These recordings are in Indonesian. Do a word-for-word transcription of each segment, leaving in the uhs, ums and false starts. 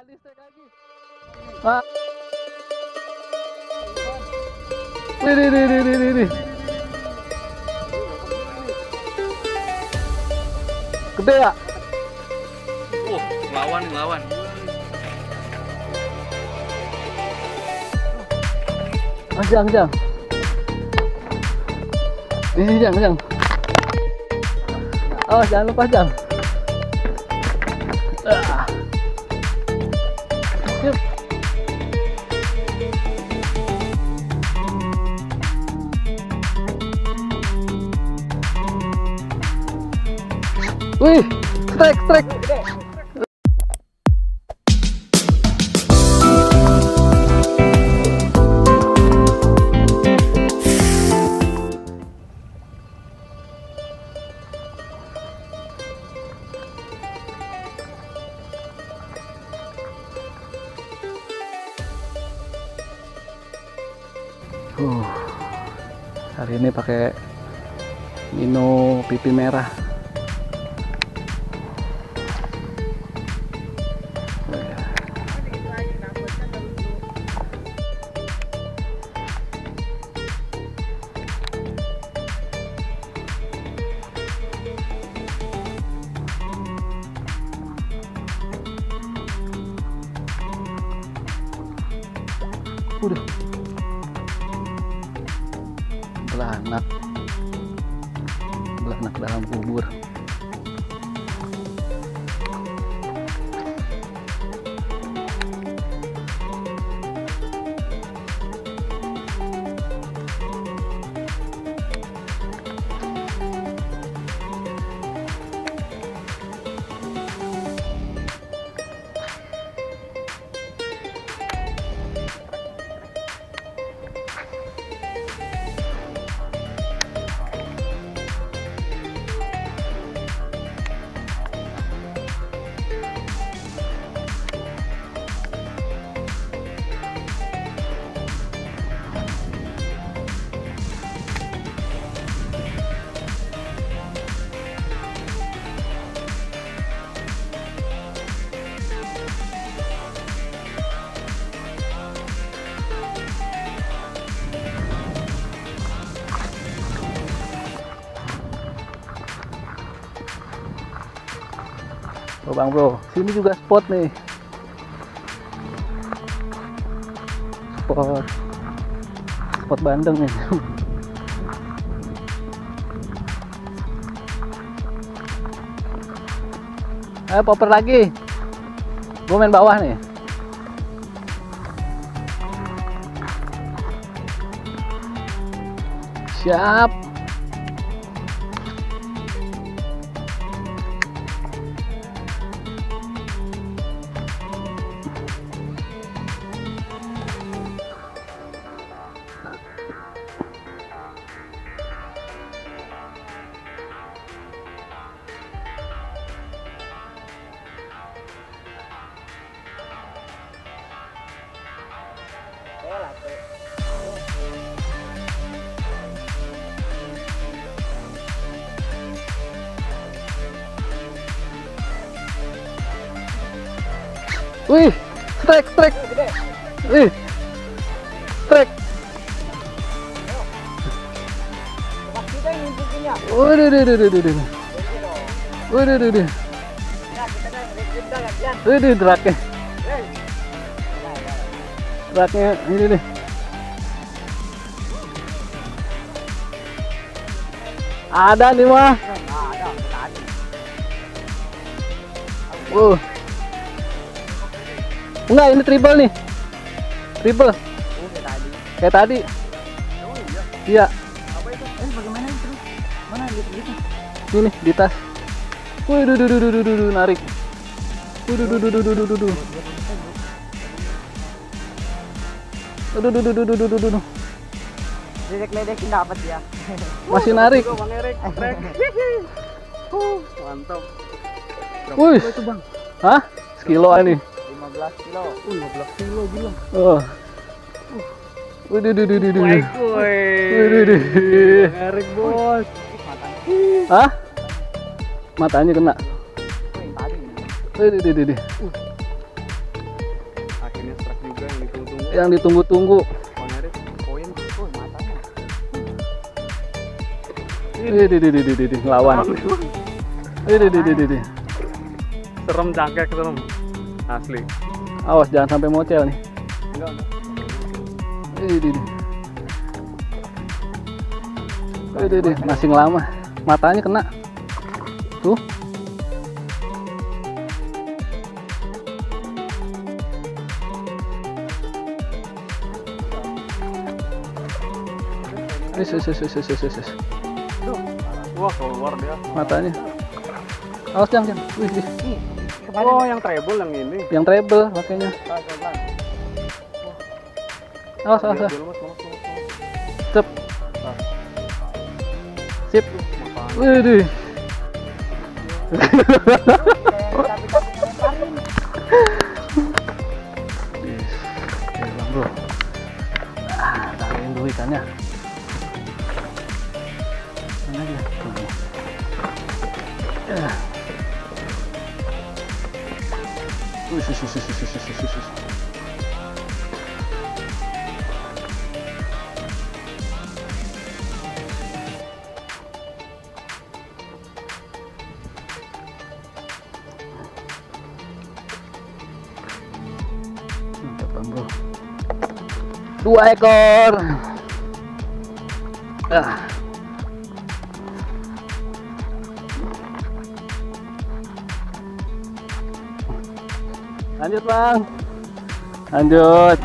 tadi strike lagi. Ah. Wih, wih, wih, wih, wih, wih. Gede ya? Wah, ngelawan, ngelawan. Ah, jang, jang. Ini jang, jang. Oh, jangan lupa jang. Ah. Yuk. Wih, strike, strike. Uh, hari ini pakai Mino pipi merah. Udah belanak belanak dalam kubur. Oh, Bang Bro, sini juga spot nih. Spot spot bandeng nih. Ayo popper lagi. Gue main bawah nih. Siap. Wih, strike, strike. Wih, strike. Waduh, waduh, waduh, waduh. Waduh, waduh, waduh. Waduh, draknya. Draknya ini nih. Ada nih mah. Wow. Enggak, ini triple nih. Triple. Oh, kayak tadi. Kayak tadi. Oh iya. Iya. Apa itu? Eh, bagaimana itu? Mana lihat gitu? Ini di tas. Wih, duh, duh, duh, duh, duh, duh, narik. Duh, duh, duh, duh, duh, duh, duh, duh. Duh, duh, duh, duh, duh, duh, duh, duh. Ledek-ledekin dapat ya. Masih narik. Mantap. Wih. Itu, Bang. Hah? Sekilo ini. lima belas kilo. Uh, lima belas kilo gila. Oh. Wih, duh, duh, duh, duh, duh. Baik, woi. Wih, duh, duh. Menarik, Bos. Hah? Matanya kena. Tadi. Wih, duh, duh, duh, duh. yang ditunggu-tunggu. Bang Erik, poin, oh matanya. Ih, di di di di di di ngelawan. Ih, di di di di di. Serem cangkek serem, asli. Awas jangan sampai mocel nih. Enggak, enggak. Ih, di di. Ih, di di masih ngelama. Matanya kena. Tuh. Is, is, is, is, is, is, is. Wah, keluar dia. Matanya. Awas jangan, jangan. Wih, wih. Oh, yang treble yang ini. Yang treble makanya. Awas, awas, awas. Cep. Sip. Widih. Oke, Bang Bro. Ah, tariin dulu ikannya. Mana dia? Tuh. Ya. Wih, sus, sus, sus, sus, sus, sus, sus. Mantap, Bang Bro. Dua ekor. Ah. Lanjut Bang, lanjut.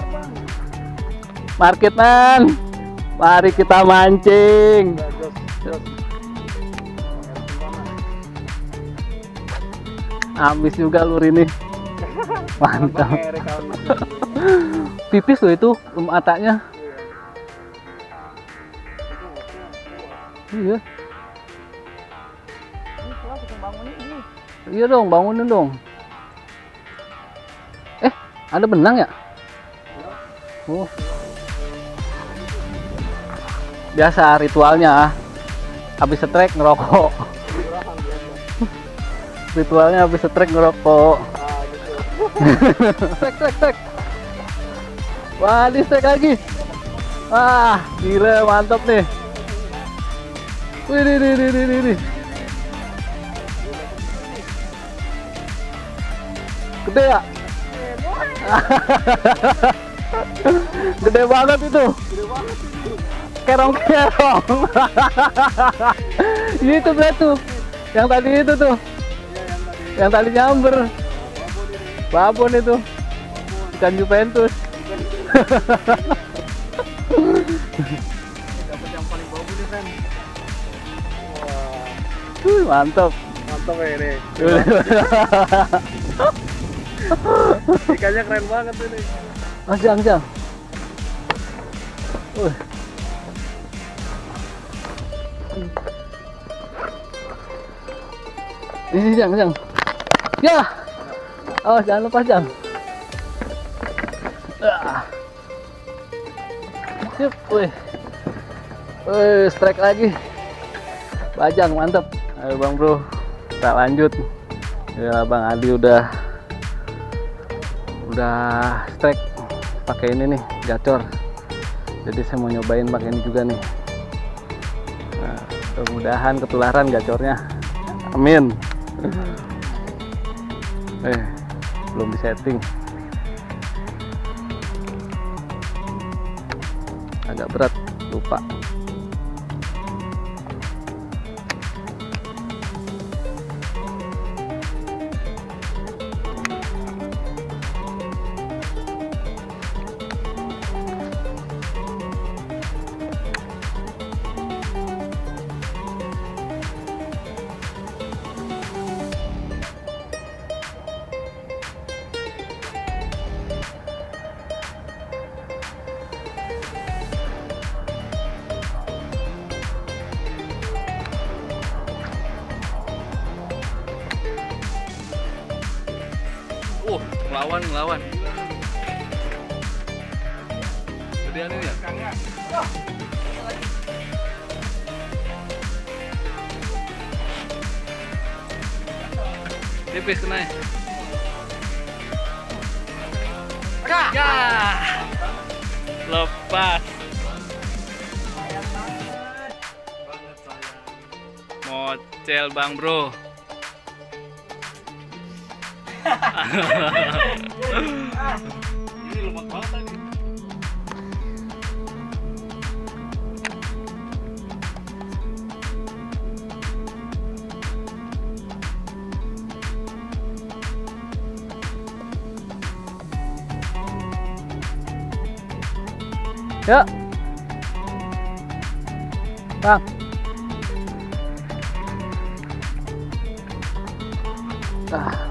Market Man, mari kita mancing. Habis juga lur ini, mantap. Tipis loh itu matanya. Iya. Iya dong, bangunin dong. Ada benang ya? Oh. Biasa ritualnya habis setrek ngerokok. Ritualnya habis setrek ngerokok. Trek trek trek. Wah, di strek lagi. Wah, gila mantap nih. Wih, di di di di di. Gede ya? Gede banget itu. Kerong-kerong. Itu berarti tuh. Yang tadi itu tuh. Yang tadi nyamber. Babon itu. Ikan Juventus. Dapat yang paling bau ini kan. Wah, Wih, mantap. mantap ya ini. Ikannya keren banget ini. Oh, jang, jang. Uh. Ini jang, jang. Ya. Oh, jangan lepas jang. Ah. Sip, wih. Wih, strike lagi. Bajang, mantap. Ayo Bang Bro, kita lanjut. Ya, Bang Adi udah udah strike pakai ini nih, gacor. Jadi saya mau nyobain pakai ini juga nih. Nah, mudah-mudahan ketularan gacornya. Amin. Eh, belum disetting. Agak berat, lupa. Oh, ngelawan, ngelawan. Gedean ini ya? Tipis kena ya? Ya. Lepas. Mocel Bang Bro. Ini lemot banget tadi. Yuk. Bang. Ah.